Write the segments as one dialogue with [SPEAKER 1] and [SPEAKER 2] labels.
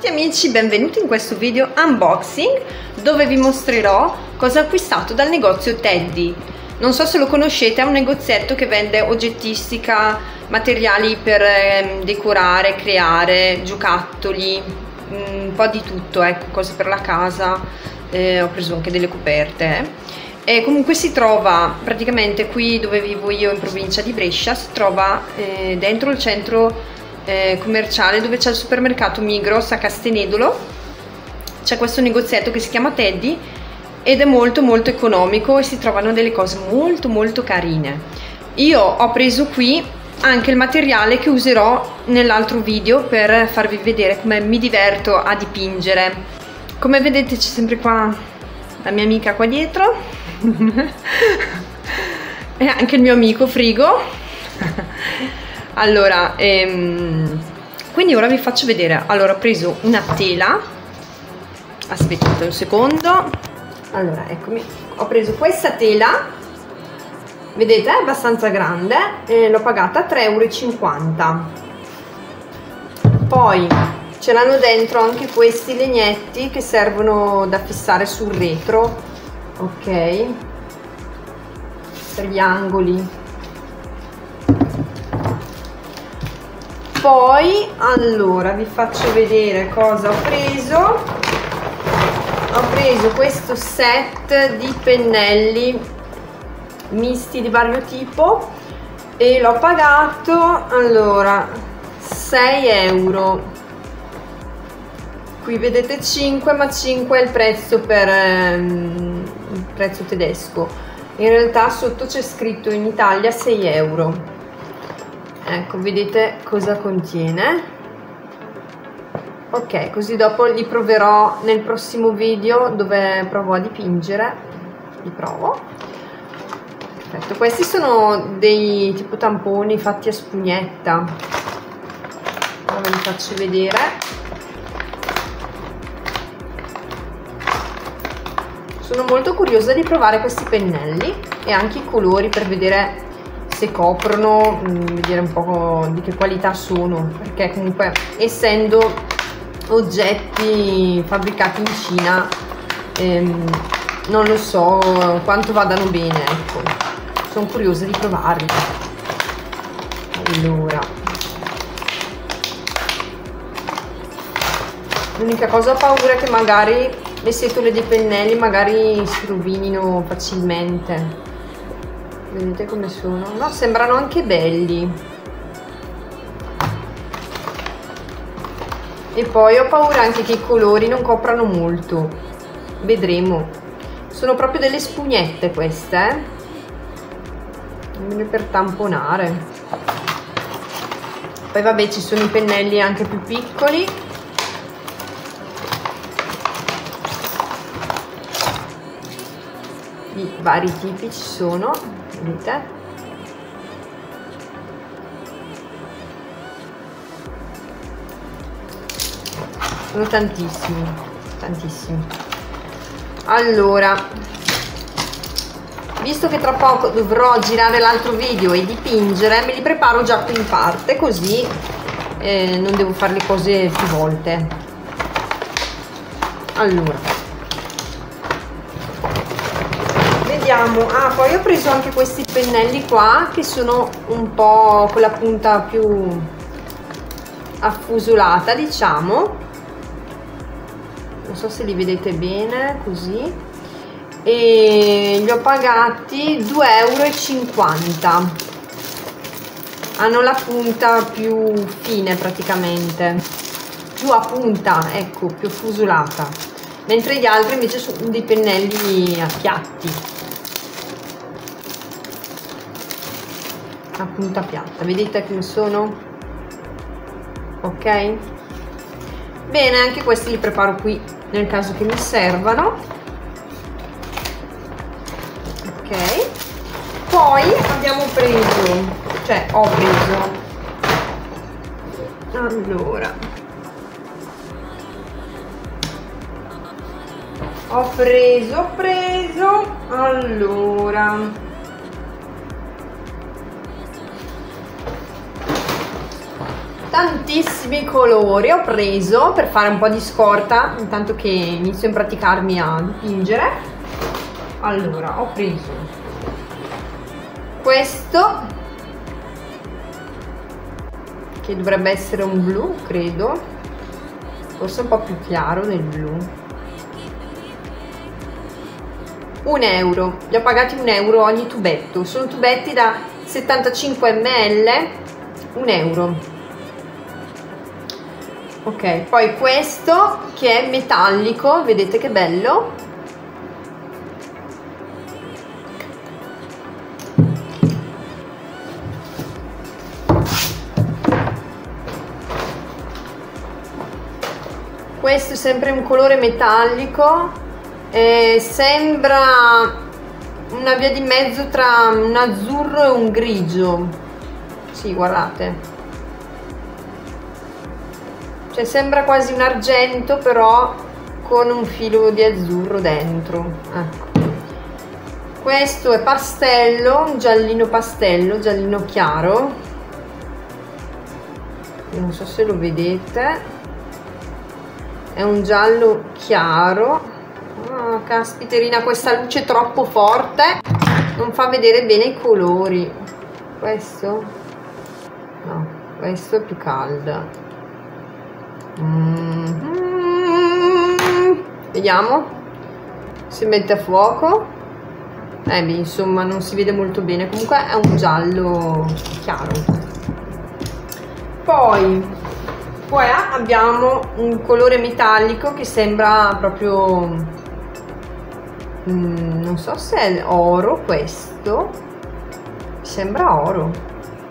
[SPEAKER 1] amici, benvenuti in questo video unboxing dove vi mostrerò cosa ho acquistato dal negozio Teddy. Non so se lo conoscete, è un negozietto che vende oggettistica, materiali per decorare, creare, giocattoli, un po' di tutto, ecco, cose per la casa, ho preso anche delle coperte. E comunque si trova praticamente qui dove vivo io in provincia di Brescia, si trova dentro il centro commerciale dove c'è il supermercato Migros a Castenedolo. C'è questo negozietto che si chiama Teddy ed è molto economico e si trovano delle cose molto carine. Io ho preso qui anche il materiale che userò nell'altro video per farvi vedere come mi diverto a dipingere. Come vedete c'è sempre qua la mia amica qua dietro e anche il mio amico Frigo. Allora, quindi ora vi faccio vedere. Allora, ho preso una tela, aspettate un secondo. Allora, eccomi, ho preso questa tela, vedete, è abbastanza grande, l'ho pagata 3,50 €. Poi ce l'hanno dentro anche questi legnetti che servono da fissare sul retro, ok, per gli angoli. Poi, allora, vi faccio vedere cosa ho preso. Ho preso questo set di pennelli misti di vario tipo e l'ho pagato, allora, 6 €. Qui vedete 5, ma 5 è il prezzo per il prezzo tedesco. In realtà sotto c'è scritto in Italia 6 €. Ecco, vedete cosa contiene. Ok, così dopo li proverò nel prossimo video dove provo a dipingere. Li provo. Perfetto, questi sono dei tipo tamponi fatti a spugnetta. Ora ve li faccio vedere. Sono molto curiosa di provare questi pennelli e anche i colori per vedere se coprono, vedere un po' di che qualità sono, perché comunque essendo oggetti fabbricati in Cina non lo so quanto vadano bene, ecco, sono curiosa di provarli. Allora, l'unica cosa, ho paura che magari le setole dei pennelli magari si rovinino facilmente. Vedete come sono? No, sembrano anche belli. E poi ho paura anche che i colori non coprano molto. Vedremo. Sono proprio delle spugnette queste, per tamponare. Poi vabbè, ci sono i pennelli anche più piccoli. Di vari tipi ci sono. Vedete? Sono tantissimi. Allora, visto che tra poco dovrò girare l'altro video e dipingere, me li preparo già qui in parte, così non devo fare le cose più volte. Allora, poi ho preso anche questi pennelli qua che sono un po' con la punta più affusolata, diciamo, non so se li vedete bene così, e li ho pagati 2,50 €. Hanno la punta più fine, praticamente più a punta, ecco, più affusolata, mentre gli altri invece sono dei pennelli a piatti, a punta piatta. Vedete come sono? Ok, bene, anche questi li preparo qui nel caso che mi servano. Ok, poi abbiamo preso, cioè ho preso, allora ho preso allora tantissimi colori ho preso per fare un po' di scorta intanto che inizio a praticarmi a dipingere. Allora, ho preso questo che dovrebbe essere un blu, credo, forse un po' più chiaro del blu. 1 euro, li ho pagati 1 euro ogni tubetto, sono tubetti da 75 ml, 1 euro. Ok, poi questo che è metallico, vedete che bello. Questo è sempre un colore metallico, sembra una via di mezzo tra un azzurro e un grigio. Sì, guardate. Cioè sembra quasi un argento però con un filo di azzurro dentro, ecco. Questo è pastello, un giallino pastello, giallino chiaro, non so se lo vedete, è un giallo chiaro. Oh, caspiterina, questa luce troppo forte non fa vedere bene i colori. Questo no, questo è più caldo. Vediamo se mette a fuoco. Beh, insomma non si vede molto bene, comunque è un giallo chiaro. Poi abbiamo un colore metallico che sembra proprio non so se è oro. Questo sembra oro.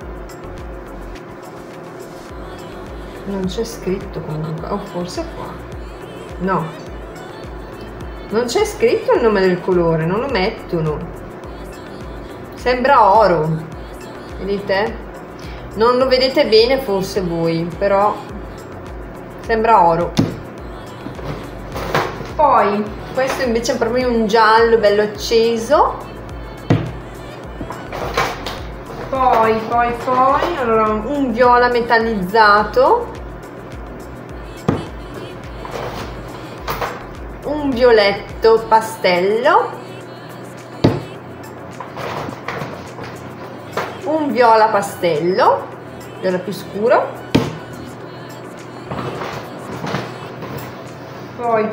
[SPEAKER 1] Non c'è scritto comunque, o forse qua. No, non c'è scritto il nome del colore, non lo mettono. Sembra oro, vedete? Non lo vedete bene forse voi, però sembra oro. Poi questo invece è proprio un giallo bello acceso. Poi allora, un viola metallizzato, un violetto pastello, un viola pastello, viola più scuro. Poi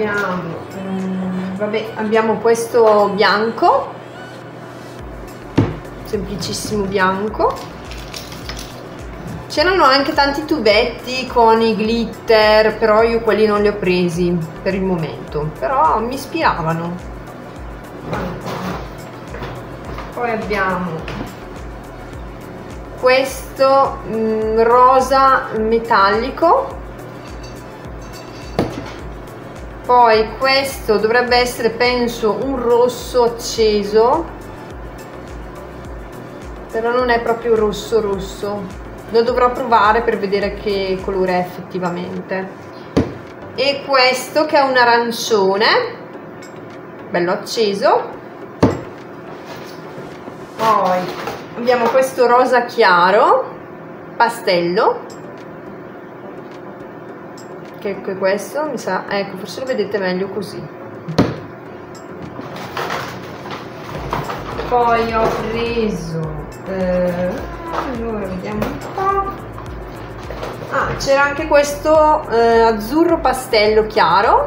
[SPEAKER 1] abbiamo questo bianco, semplicissimo bianco. C'erano anche tanti tubetti con i glitter, però io quelli non li ho presi per il momento, però mi ispiravano. Poi abbiamo questo rosa metallico. Poi questo dovrebbe essere, penso, un rosso acceso, però non è proprio rosso rosso. Lo dovrò provare per vedere che colore è effettivamente. E questo che è un arancione bello acceso. Poi abbiamo questo rosa chiaro pastello, che questo mi sa, ecco, forse lo vedete meglio così. Poi ho preso allora vediamo un po'. C'era anche questo azzurro pastello chiaro.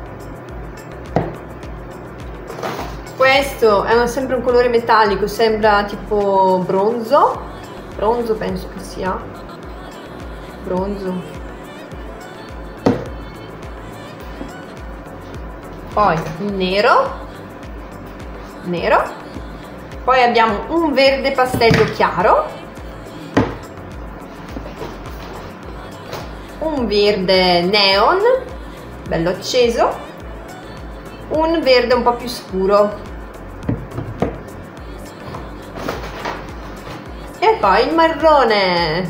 [SPEAKER 1] Questo è sempre un colore metallico, sembra tipo bronzo penso che sia bronzo. Poi il nero. Poi abbiamo un verde pastello chiaro, un verde neon bello acceso, un verde un po' più scuro e poi il marrone.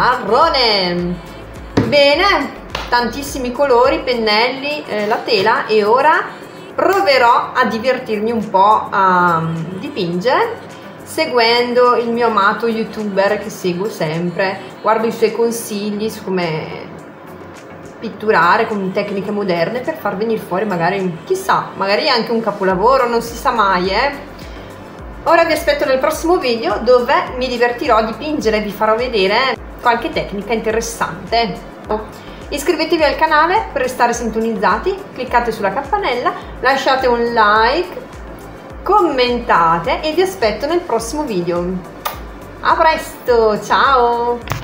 [SPEAKER 1] Bene, tantissimi colori, pennelli, la tela, e ora proverò a divertirmi un po' a dipingere seguendo il mio amato youtuber che seguo sempre, guardo i suoi consigli su come pitturare con tecniche moderne per far venire fuori magari, chissà, magari anche un capolavoro, non si sa mai, Ora vi aspetto nel prossimo video dove mi divertirò a dipingere e vi farò vedere qualche tecnica interessante. Iscrivetevi al canale per restare sintonizzati, cliccate sulla campanella, lasciate un like, commentate e vi aspetto nel prossimo video. A presto, ciao!